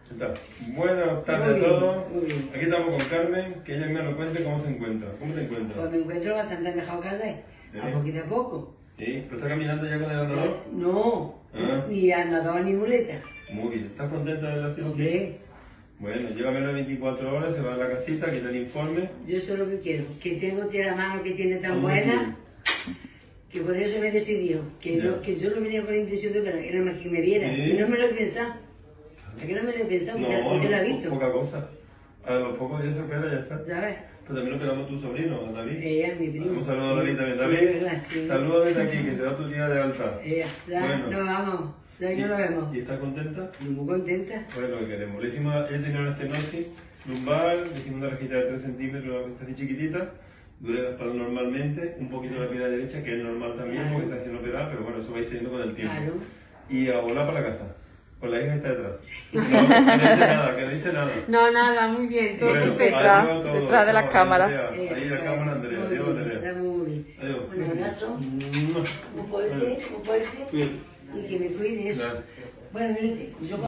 Está. Buenas tardes a todos. Aquí estamos con Carmen, que ella me lo cuente cómo se encuentra. ¿Cómo te encuentras? Pues me encuentro bastante dejado caer, a poquito a poco. ¿Sí? ¿Pero estás caminando ya con el andador? No, ni andador ni muleta. Muy bien. ¿Estás contenta de la cirugía? Hombre, Bueno, llega menos de 24 horas, se va a la casita, quita el informe. yo sé lo que quiero, que tiene la mano que tiene tan buena, que por eso me he decidido, que yo no venía con la intención de que era más que me viera, y no me lo he pensado. ¿A qué no me lo he pensado? Porque lo he visto. Poca cosa. A los pocos días se opera, ya está. ¿Sabes? Pero también lo operamos tu sobrino, a David. Ella, mi primo. Un saludo a David también. Sí, David, es verdad, sí. saludos desde aquí, que será tu día de alta. Ya, Bueno. nos vamos, ya no lo vemos. ¿Y estás contenta? Muy contenta. Pues lo que queremos. Le hicimos, ella tenía una estenosis lumbar, le hicimos una rejita de 3 centímetros, una cosa así chiquitita, dura la espalda normalmente, un poquito la pierna derecha, que es normal también, Claro. porque está siendo operada, pero bueno, eso va a ir saliendo con el tiempo. Claro. Y a volar para la casa, con la hija que está detrás. No, que no dice nada, que no dice nada. No, nada, muy bien, todo Bueno, perfecto. adiós, todo. Detrás de las Chao, cámaras. Andrea. Ahí la cámara, Andrea. Muy Adiós, bien, Andrea. está muy bien. Adiós. Un abrazo, Mua. muy fuerte, y que me cuides. Nada. Bueno, mírate, yo